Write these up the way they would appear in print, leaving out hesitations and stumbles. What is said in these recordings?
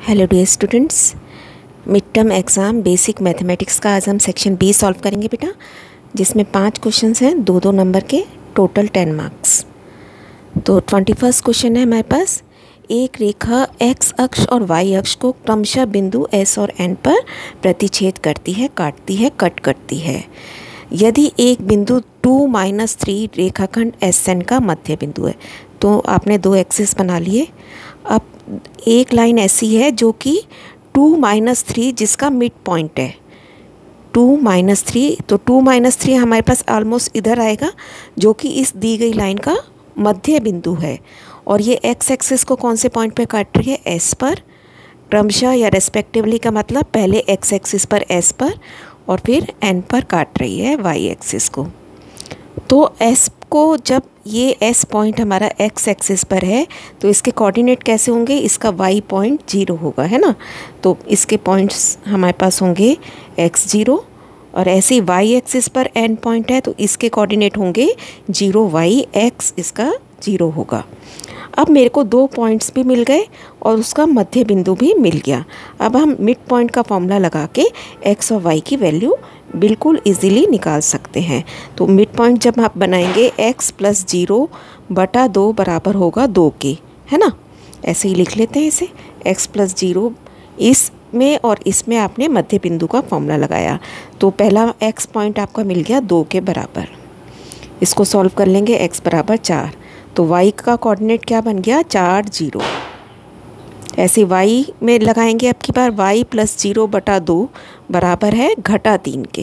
Hello dear students, mid term exam basic mathematics का आज हम सेक्शन बी सॉल्व करेंगे बेटा, जिसमें 5 क्वेश्चंस हैं 2-2 नंबर के, टोटल 10 मार्क्स। तो 21st क्वेश्चन है हमारे पास। एक रेखा एक्स अक्ष और वाई अक्ष को क्रमशः बिंदु एस और एन पर प्रतिच्छेद करती है, काटती है, कट करती है। यदि एक बिंदु 2-3 रेखाखंड एस एन का मध्य बिंदु है, तो आपने 2 एक्सिस बना लिए। अब एक लाइन ऐसी है जो कि 2-3 जिसका मिड पॉइंट है 2-3, तो 2-3 हमारे पास ऑलमोस्ट इधर आएगा, जो कि इस दी गई लाइन का मध्य बिंदु है। और ये एक्स एक्सिस को कौन से पॉइंट पे काट रही है? एस पर, क्रमशः या रेस्पेक्टिवली का मतलब पहले एक्स एक्सिस पर एस पर और फिर एन पर काट रही है वाई एक्सिस को। तो एस को, जब ये एस पॉइंट हमारा एक्स एक्सिस पर है तो इसके कोऑर्डिनेट कैसे होंगे? इसका वाई पॉइंट 0 होगा, है ना। तो इसके पॉइंट्स हमारे पास होंगे x0, और ऐसे ही वाई एक्सिस पर एन पॉइंट है तो इसके कोऑर्डिनेट होंगे 0 y, x इसका 0 होगा। अब मेरे को 2 पॉइंट्स भी मिल गए और उसका मध्य बिंदु भी मिल गया। अब हम मिड पॉइंट का फॉर्मूला लगा के x और y की वैल्यू बिल्कुल इजीली निकाल सकते हैं। तो मिड पॉइंट जब आप बनाएंगे x + 0/2 बराबर होगा 2 के, है ना। ऐसे ही लिख लेते हैं इसे, x + 0 इसमें और इसमें आपने मध्य बिंदु का फॉर्मूला लगाया, तो पहला x पॉइंट आपका मिल गया 2 के बराबर। इसको सॉल्व कर लेंगे, x बराबर 4, तो y का कोऑर्डिनेट क्या बन गया? 4, 0। ऐसे y में लगाएंगे अब की बार, y + 0/2 बराबर है -3 के।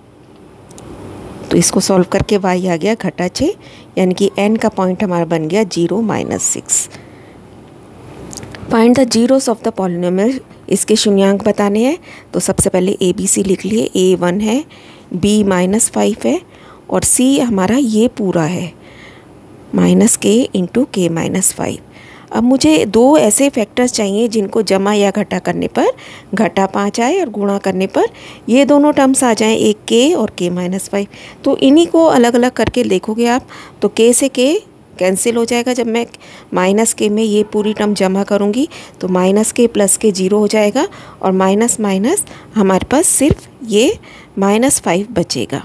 तो इसको सॉल्व करके y आ गया -6, यानी कि n का पॉइंट हमारा बन गया 0, -6। Find the zeros of the polynomial. इसके शून्यांक बताने हैं, तो सबसे पहले ABC लिख लिए। A 1 है, B -5 है और C हमारा ये पूरा है -k × k - 5। अब मुझे 2 ऐसे फैक्टर्स चाहिए जिनको जमा या घटा करने पर -5 आए और गुणा करने पर ये दोनों टर्म्स आ जाएं, एक k और k - 5। तो इन्हीं को अलग अलग करके देखोगे आप, तो k से k कैंसिल हो जाएगा। जब मैं -k में ये पूरी टर्म जमा करूँगी तो -k + k 0 हो जाएगा और माइनस माइनस हमारे पास सिर्फ ये -5 बचेगा।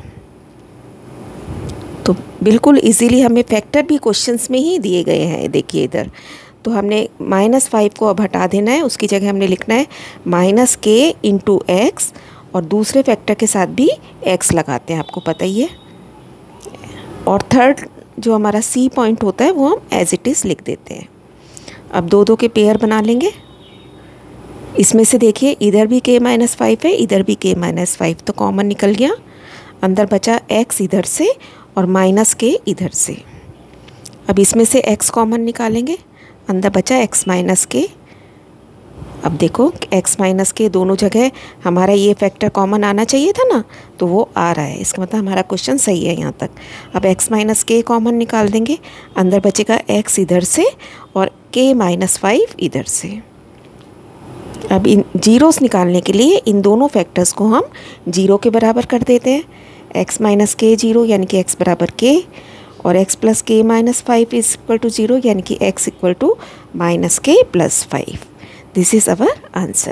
तो बिल्कुल इजीली हमें फैक्टर भी क्वेश्चंस में ही दिए गए हैं, देखिए इधर। तो हमने -5 को अब हटा देना है, उसकी जगह हमने लिखना है -k × x, और दूसरे फैक्टर के साथ भी x लगाते हैं, आपको पता ही है। और थर्ड जो हमारा C पॉइंट होता है वो हम एज इट इज़ लिख देते हैं। अब 2-2 के पेयर बना लेंगे। इसमें से देखिए, इधर भी k - 5 है, इधर भी k - 5, तो कॉमन निकल गया। अंदर बचा x इधर से और -k इधर से। अब इसमें से x कॉमन निकालेंगे, अंदर बचा x - k। अब देखो x - k दोनों जगह हमारा ये फैक्टर कॉमन आना चाहिए था ना, तो वो आ रहा है, इसका मतलब हमारा क्वेश्चन सही है यहाँ तक। अब x - k कॉमन निकाल देंगे, अंदर बचेगा x इधर से और k - 5 इधर से। अब इन जीरोस निकालने के लिए इन दोनों फैक्टर्स को हम 0 के बराबर कर देते हैं। x - k 0 यानी कि x बराबर k, और x + k - 5 = 0 यानी कि x = -k + 5। This is our answer.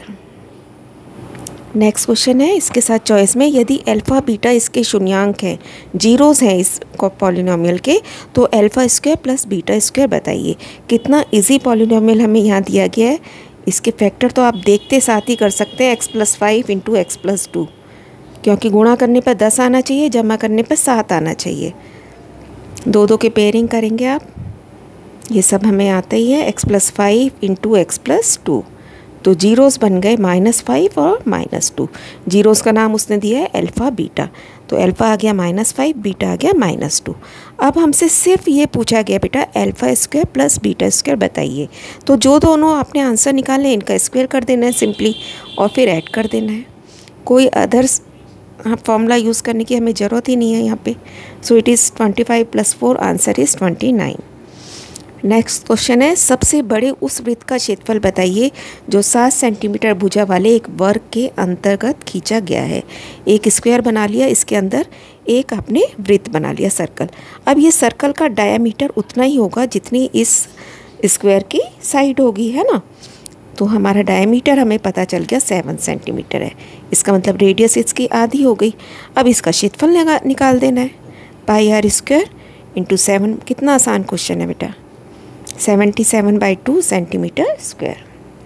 Next question है, इसके साथ चॉइस में यदि अल्फ़ा बीटा इसके शून्यांक हैं, जीरोस हैं इस पॉलिनोमियल के, तो α² + β² बताइए। कितना इजी पॉलिनोमियल हमें यहाँ दिया गया है। इसके फैक्टर तो आप देखते साथ ही कर सकते हैं, x + 5 × x + 2, क्योंकि गुणा करने पर 10 आना चाहिए, जमा करने पर 7 आना चाहिए। 2-2 के पेयरिंग करेंगे आप, ये सब हमें आता ही है। x + 5 × x + 2, तो जीरोस बन गए -5 और -2। जीरोस का नाम उसने दिया है अल्फ़ा बीटा, तो अल्फ़ा आ गया -5, बीटा आ गया -2। अब हमसे सिर्फ ये पूछा गया बेटा α² + β² बताइए। तो जो दोनों आपने आंसर निकाले इनका स्क्वायर कर देना है सिंपली, और फिर ऐड कर देना है। कोई अदर्स फॉर्मूला यूज़ करने की हमें ज़रूरत ही नहीं है यहाँ पे। So it is 25 + 4, answer is 29। Next question है, सबसे बड़े उस वृत्त का क्षेत्रफल बताइए जो 7 सेंटीमीटर भुजा वाले एक वर्ग के अंतर्गत खींचा गया है। एक स्क्वायर बना लिया, इसके अंदर एक आपने वृत्त बना लिया, सर्कल। अब ये सर्कल का डायामीटर उतना ही होगा जितनी इस स्क्वायर की साइड होगी, है ना। तो हमारा डायमीटर हमें पता चल गया 7 सेंटीमीटर है। इसका मतलब रेडियस इसकी आधी हो गई। अब इसका क्षेत्रफल निकाल देना है। Pi r square into 7। कितना आसान क्वेश्चन है बेटा। 77/2 सेंटीमीटर स्क्वायर।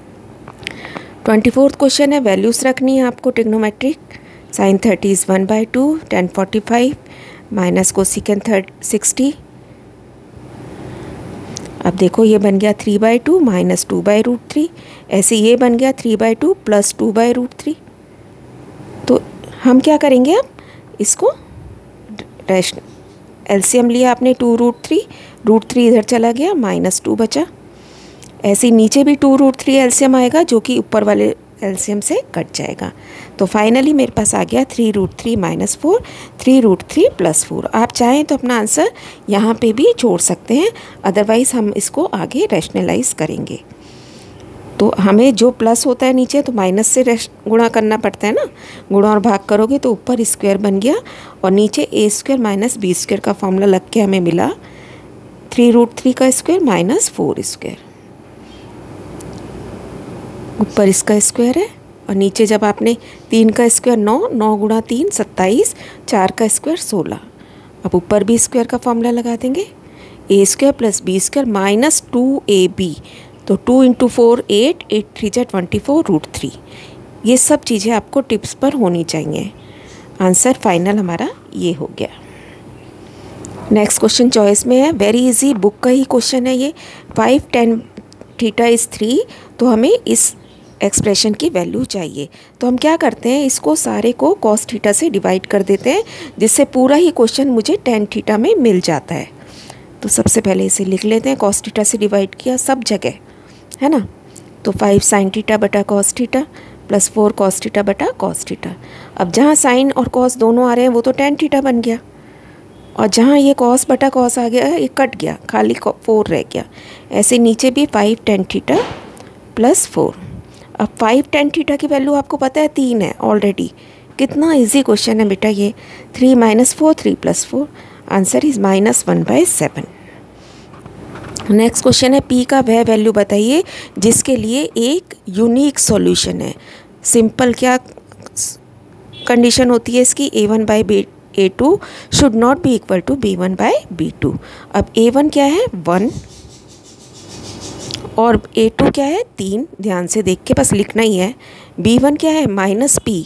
24th क्वेश्चन है, वैल्यूज़ रखनी है आपको trigonometric. Sine 30 is 1/2, tan 45 minus cosecant 60। अब देखो ये बन गया 3/2 माइनस 2/√3। ऐसे ये बन गया 3/2 प्लस 2/√3। तो हम क्या करेंगे, अब इसको एलसीएम लिया आपने 2√3, √3 इधर चला गया, -2 बचा। ऐसे नीचे भी 2√3 एलसीएम आएगा जो कि ऊपर वाले एलसीएम से कट जाएगा। तो फाइनली मेरे पास आ गया 3√3 - 4, 3√3 + 4। आप चाहें तो अपना आंसर यहाँ पे भी छोड़ सकते हैं, अदरवाइज़ हम इसको आगे रैशनलाइज करेंगे। तो हमें जो प्लस होता है नीचे तो माइनस से गुणा करना पड़ता है ना। गुणा और भाग करोगे तो ऊपर स्क्वायर बन गया और नीचे a² - b² का फॉर्मूला लग के हमें मिला 3√3 का स्क्वायर माइनस 4 स्क्वायर। ऊपर इसका स्क्वायर है और नीचे जब आपने 3 का स्क्वायर 9, 9 × 3 27, 4 का स्क्वायर 16। अब ऊपर भी स्क्वायर का फॉर्मूला लगा देंगे, a² + b² माइनस 2ab। तो 2 × 4 8, 8 × 3 = 24, √3। ये सब चीज़ें आपको टिप्स पर होनी चाहिए। आंसर फाइनल हमारा ये हो गया। नेक्स्ट क्वेश्चन चॉइस में है, वेरी इजी, बुक का ही क्वेश्चन है ये। 5 tan थीटा इज़ 3। तो हमें इस एक्सप्रेशन की वैल्यू चाहिए। तो हम क्या करते हैं, इसको सारे को cos थीटा से डिवाइड कर देते हैं, जिससे पूरा ही क्वेश्चन मुझे tan थीटा में मिल जाता है। तो सबसे पहले इसे लिख लेते हैं, cos थीटा से डिवाइड किया सब जगह, है ना। तो 5 sin थीटा बटा cos theta plus 4 cos theta बटा cos थीटा। अब जहाँ साइन और cos दोनों आ रहे हैं वो तो tan थीटा बन गया, और जहाँ ये cos बटा cos आ गया ये कट गया, खाली 4 रह गया। ऐसे नीचे भी 5 tan थीटा प्लस 4। अब 5 tan थीटा की वैल्यू आपको पता है 3 है ऑलरेडी। कितना इजी क्वेश्चन है बेटा ये। 3 - 4, 3 + 4, आंसर इज़ -1/7। नेक्स्ट क्वेश्चन है, पी का वह वैल्यू बताइए जिसके लिए एक यूनिक सॉल्यूशन है। सिंपल क्या कंडीशन होती है इसकी, a1/a2 should not be equal to b1/b2। अब a1 क्या है 1 और a2 क्या है 3, ध्यान से देख के बस लिखना ही है। b1 क्या है -p,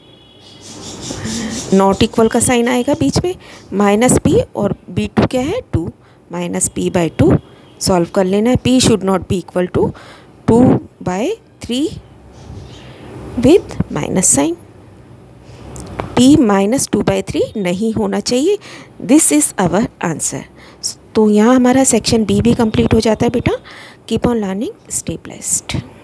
नॉट इक्वल का साइन आएगा बीच में, -p, और b2 क्या है 2, -p/2। सॉल्व कर लेना है। p should not be equal to 2/3 with minus sign. p -2/3 नहीं होना चाहिए। This is our answer. तो यहाँ हमारा सेक्शन बी भी कंप्लीट हो जाता है बेटा। Keep on learning, stay blessed.